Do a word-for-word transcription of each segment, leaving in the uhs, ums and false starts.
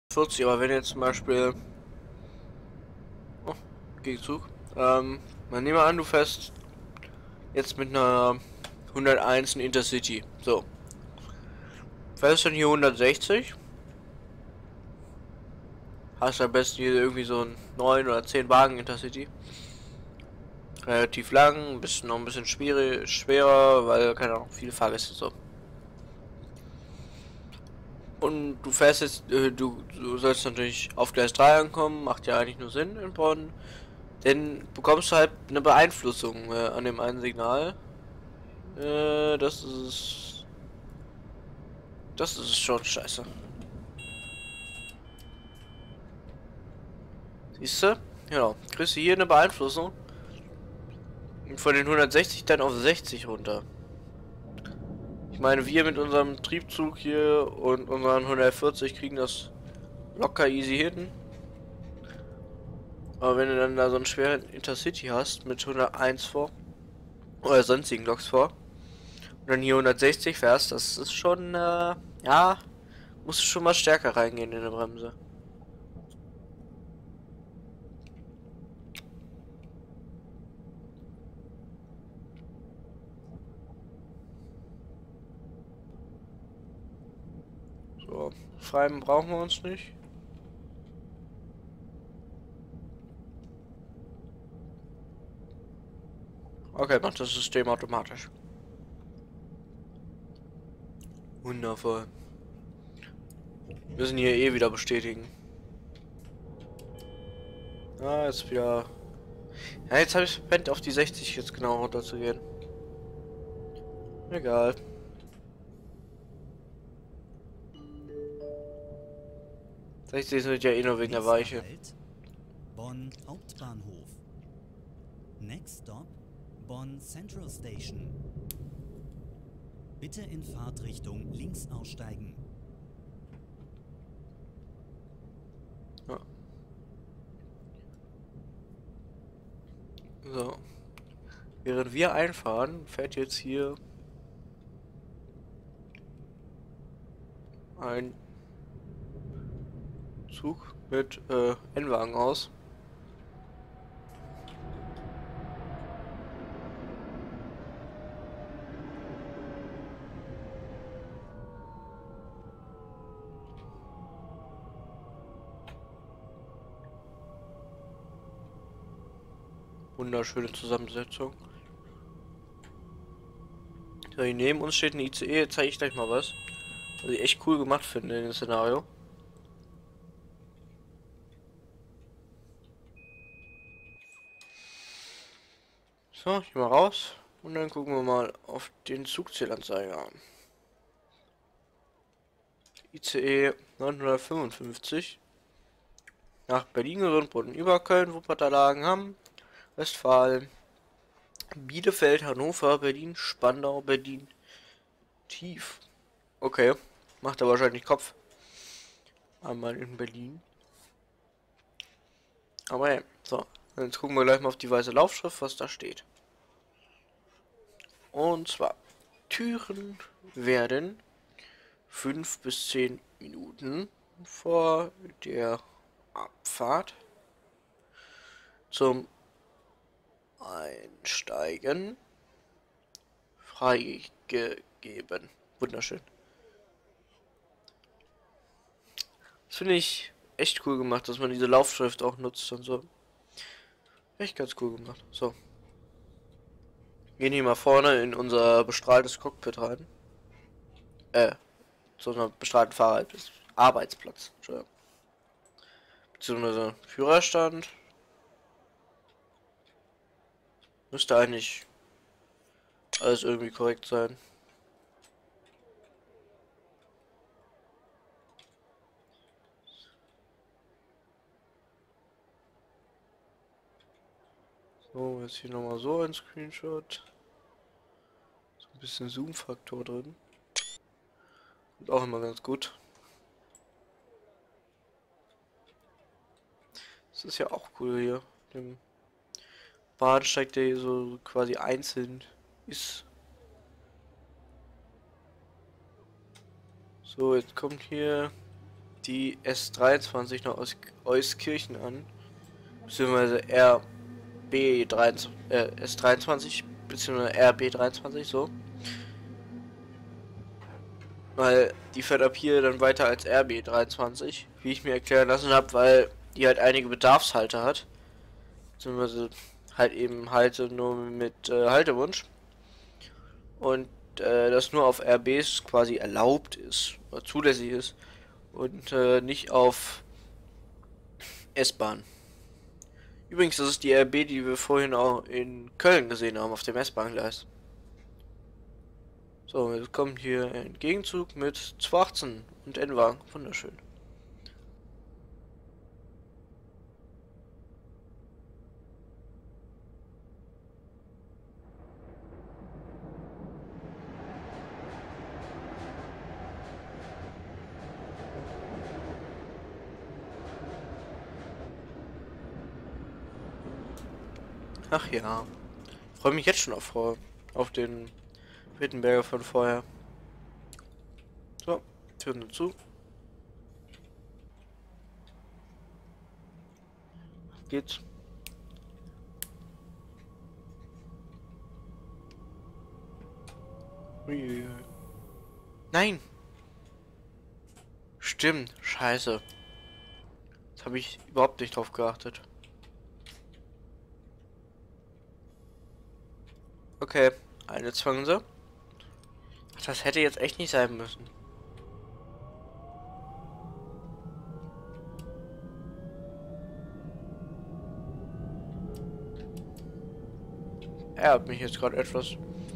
vierzig, aber wenn jetzt zum Beispiel oh, Gegenzug, ähm, man nehme an, du fährst jetzt mit einer hunderteins ein Intercity, so, fährst dann hier hundertsechzig, hast am besten hier irgendwie so ein neun oder zehn Wagen Intercity, relativ lang, ein bisschen noch ein bisschen schwierig, schwerer, weil keine Ahnung, viele Fahrgäste so. Und du fährst jetzt, äh, du, du sollst natürlich auf Gleis drei ankommen, macht ja eigentlich nur Sinn in Bonn. Denn bekommst du halt eine Beeinflussung äh, an dem einen Signal. Äh, das ist. Das ist schon scheiße. Siehst du? Genau. Kriegst du hier eine Beeinflussung. Und von den hundertsechzig dann auf sechzig runter. Ich meine, wir mit unserem Triebzug hier und unseren hundertvierzig kriegen das locker easy hin. Aber wenn du dann da so einen schweren Intercity hast mit hunderteins vor oder sonstigen Loks vor und dann hier hundertsechzig fährst, das ist schon, äh, ja, musst du schon mal stärker reingehen in der Bremse. So, Freien brauchen wir uns nicht. Okay, macht das System automatisch. Wundervoll. Wir müssen hier eh wieder bestätigen. Ah, jetzt wieder. Ja, jetzt habe ich verpennt, auf die sechzig jetzt genau runter zu gehen. Egal. sechzig sind ja eh nur wegen der Weiche. Halt, Bonn Hauptbahnhof. Next stop, Bonn Central Station. Bitte in Fahrtrichtung links aussteigen. Ja. So. Während wir einfahren, fährt jetzt hier ein Zug mit äh, N-Wagen aus. Wunderschöne Zusammensetzung. So, hier neben uns steht ein I C E, jetzt zeige ich gleich mal was. Was ich echt cool gemacht finde in dem Szenario. So, hier mal raus. Und dann gucken wir mal auf den Zugzählanzeiger. I C E neunhundertfünfundfünfzig. Nach Berlin, Gesundbrunnen, über Köln, Wuppertal, Hagen, Westfalen, Bielefeld, Hannover, Berlin, Spandau, Berlin, Tief. Okay, macht er wahrscheinlich Kopf. Einmal in Berlin. Aber ja, so. Jetzt gucken wir gleich mal auf die weiße Laufschrift, was da steht. Und zwar, Türen werden fünf bis zehn Minuten vor der Abfahrt zum Einsteigen freigegeben. Wunderschön. Das finde ich echt cool gemacht, dass man diese Laufschrift auch nutzt und so. Echt ganz cool gemacht. So. Gehen hier mal vorne in unser bestrahltes Cockpit rein. Äh, zu unserem bestrahlten Fahrrad. Arbeitsplatz. Entschuldigung. Beziehungsweise Führerstand. Müsste eigentlich alles irgendwie korrekt sein. So, jetzt hier nochmal so ein Screenshot. So ein bisschen Zoom-Faktor drin. Und auch immer ganz gut. Das ist ja auch cool hier. Dem Bahnsteig, der hier so quasi einzeln ist. So, jetzt kommt hier die S dreiundzwanzig nach Eus Euskirchen an, beziehungsweise R B dreiundzwanzig, äh, S dreiundzwanzig, beziehungsweise R B dreiundzwanzig, so. Weil die fährt ab hier dann weiter als R B dreiundzwanzig, wie ich mir erklären lassen habe, weil die halt einige Bedarfshalter hat. Beziehungsweise halt eben Halte nur mit äh, Haltewunsch. Und äh, das nur auf R Bs quasi erlaubt ist, oder zulässig ist. Und äh, nicht auf S-Bahn. Übrigens, das ist die R B, die wir vorhin auch in Köln gesehen haben, auf dem S-Bahn-Gleis. So, jetzt kommt hier ein Gegenzug mit zwei achtzehn und N-Wagen. Wunderschön. Ach ja. Ich freue mich jetzt schon auf, auf den Wittenberger von vorher. So, Türen dazu. Geht's. Uiuiui. Nein! Stimmt, scheiße. Jetzt habe ich überhaupt nicht drauf geachtet. Okay, eine zwangen sie. Ach, das hätte jetzt echt nicht sein müssen. Er hat mich jetzt gerade etwas.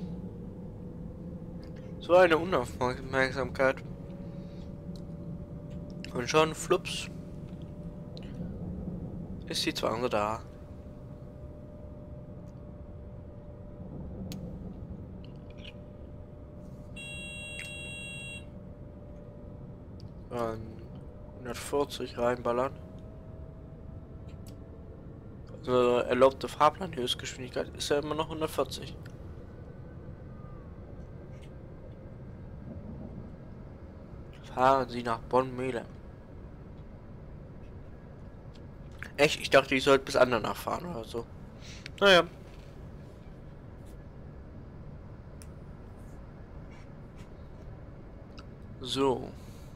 So eine Unaufmerksamkeit. Und schon, flups, ist die Zwange da. Dann hundertvierzig reinballern. Also erlaubte Fahrplanhöchstgeschwindigkeit ist ja immer noch hundertvierzig. Fahren Sie nach Bonn-Melem. Echt? Ich dachte, ich sollte bis Andernach fahren oder so. Naja. So.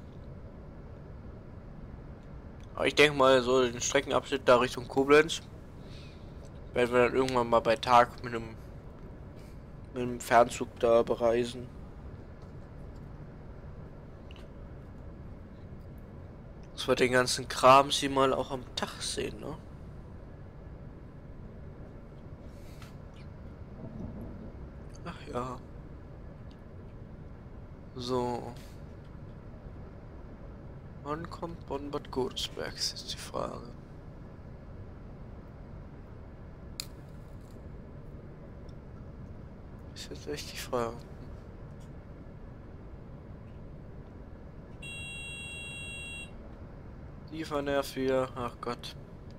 Aber ich denke mal, so den Streckenabschnitt da Richtung Koblenz werden wir dann irgendwann mal bei Tag mit einem, mit einem Fernzug da bereisen. Dass wir den ganzen Kram sie mal auch am Tag sehen, ne? Ach ja. So. Wann kommt Bonn-Bad Godesberg, ist die Frage. Ist jetzt echt die Frage. Liefernerv wieder, ach Gott.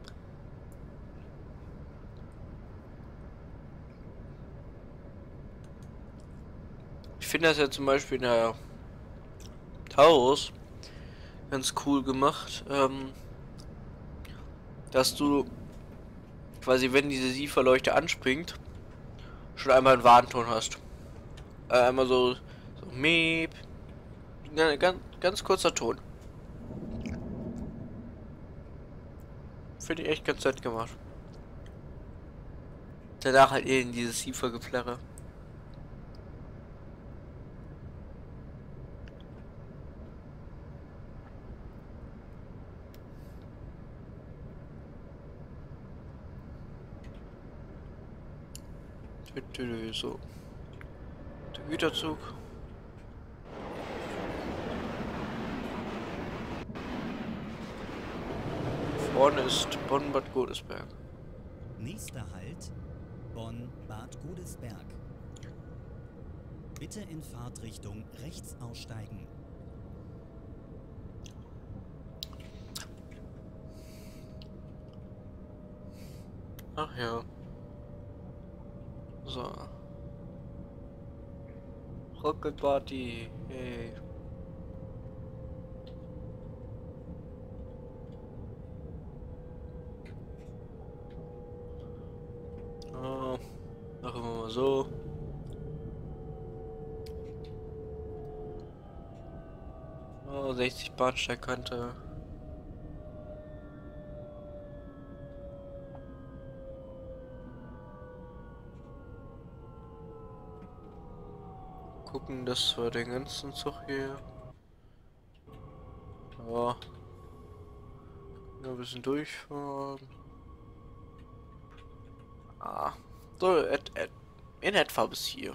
Ich finde das ja zum Beispiel in der Taurus ganz cool gemacht, ähm, dass du quasi, wenn diese Sieferleuchte anspringt, schon einmal einen Warnton hast. Äh, einmal so, so Meep, ganz, ganz kurzer Ton. Finde ich echt ganz nett gemacht. Danach halt eben dieses Siefergeplärre. So. Der Güterzug. Vorne ist Bonn-Bad Godesberg. Nächster Halt, Bonn-Bad Godesberg. Bitte in Fahrtrichtung rechts aussteigen. Ach ja. So. Rocket Party. Hey. Machen wir mal so. Oh, sechzig Bahnsteigkante. Gucken, dass wir den ganzen Zug hier. Ja. Nur ein bisschen durchfahren. Ah. So, et, et, in etwa bis hier.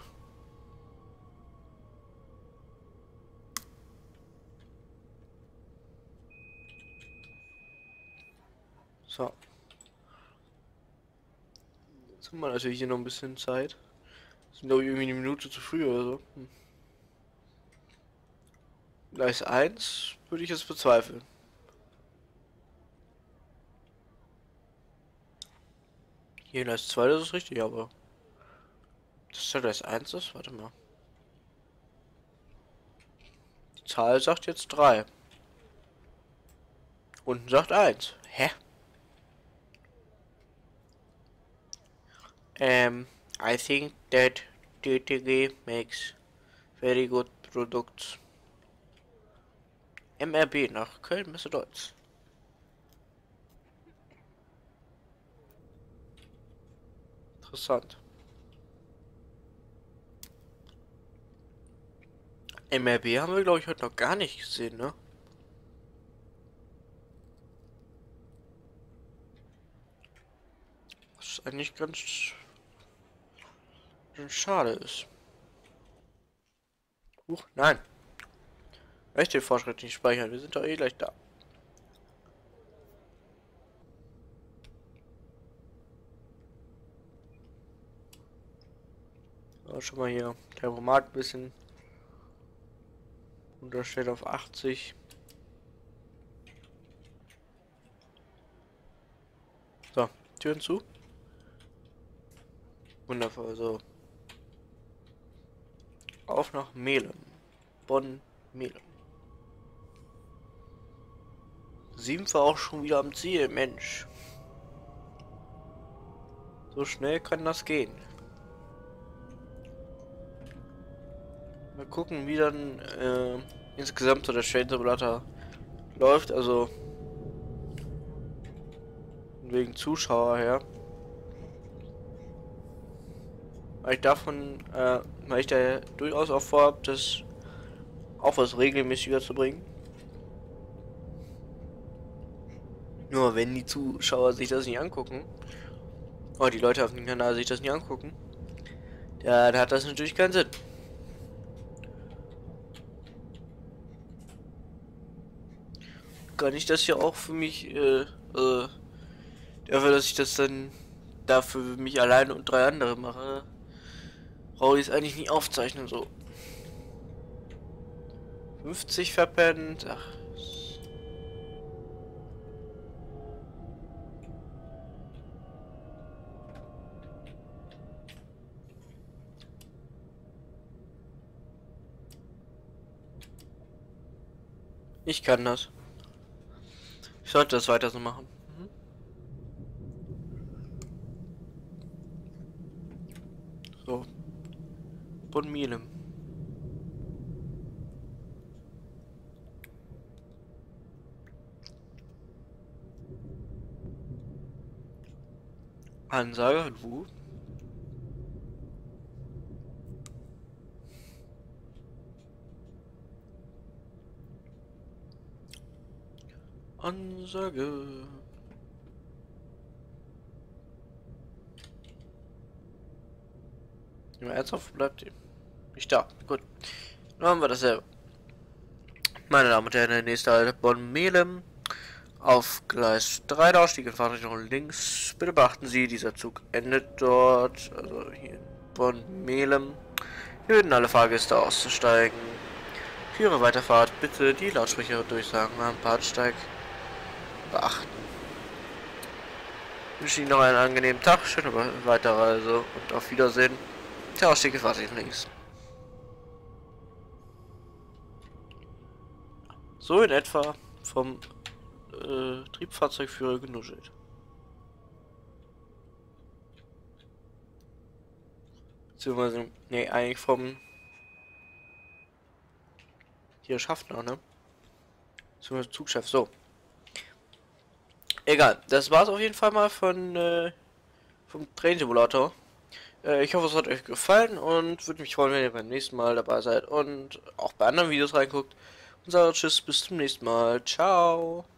So. Jetzt haben wir natürlich hier noch ein bisschen Zeit. Sind glaube ich irgendwie eine Minute zu früh oder so. Hm. Gleis eins würde ich jetzt bezweifeln. Hier Gleis zwei, das ist richtig, aber das ist ja Gleis eins ist, warte mal. Die Zahl sagt jetzt drei. Unten sagt eins. Hä? Um, I think that D T G makes very good products. M R B nach Köln, Messe-Deutz. Interessant. M R B haben wir, glaube ich, heute noch gar nicht gesehen, ne? Was eigentlich ganz, ganz schade ist. Huch, nein. Echt den Fortschritt nicht speichern, wir sind doch eh gleich da. So, schon mal hier Tempomat ein bisschen unterstellt auf achtzig. So, Türen zu. Wundervoll, so. Auf nach Melem. Bonn, Melem. Sind wir auch schon wieder am Ziel, Mensch. So schnell kann das gehen. Mal gucken, wie dann äh, insgesamt so der Train Simulator läuft, also wegen Zuschauer her. Weil ich davon, äh, weil ich da durchaus auch vorhabe, das auch was regelmäßiger zu bringen. Nur wenn die Zuschauer sich das nicht angucken, oder die Leute auf dem Kanal sich das nicht angucken, ja, dann hat das natürlich keinen Sinn. Kann ich das ja auch für mich, äh, äh, dafür, dass ich das dann dafür mich alleine und drei andere mache, brauche ich es eigentlich nicht aufzeichnen, so. fünfzig verpennt, ach. Ich kann das. Ich sollte das weiter so machen. Mhm. So. Bonn Melem. Ansage, wo? Ansage. Ja, ernsthaft bleibt die. Nicht da. Gut. Dann haben wir dasselbe. Meine Damen und Herren, der nächste Halt Bonn Melem. Auf Gleis drei der Ausstieg in Fahrtrichtung links. Bitte beachten Sie, dieser Zug endet dort. Also hier in Bonn Melem. Hier würden alle Fahrgäste auszusteigen. Für Ihre Weiterfahrt bitte die Lautsprecherdurchsagen am Bahnsteig beachten. Ich wünsche Ihnen noch einen angenehmen Tag, schöne Weiterreise und auf Wiedersehen. Der Ausstieg ist Fahrtrichtung links. So in etwa vom äh, Triebfahrzeugführer genuschelt. Beziehungsweise, nee, eigentlich vom hier Schaffner, ne? Zum Zugchef, so. Egal, das war's auf jeden Fall mal von äh, vom Train Simulator. Äh, ich hoffe, es hat euch gefallen und würde mich freuen, wenn ihr beim nächsten Mal dabei seid und auch bei anderen Videos reinguckt. Und sage tschüss, bis zum nächsten Mal. Ciao.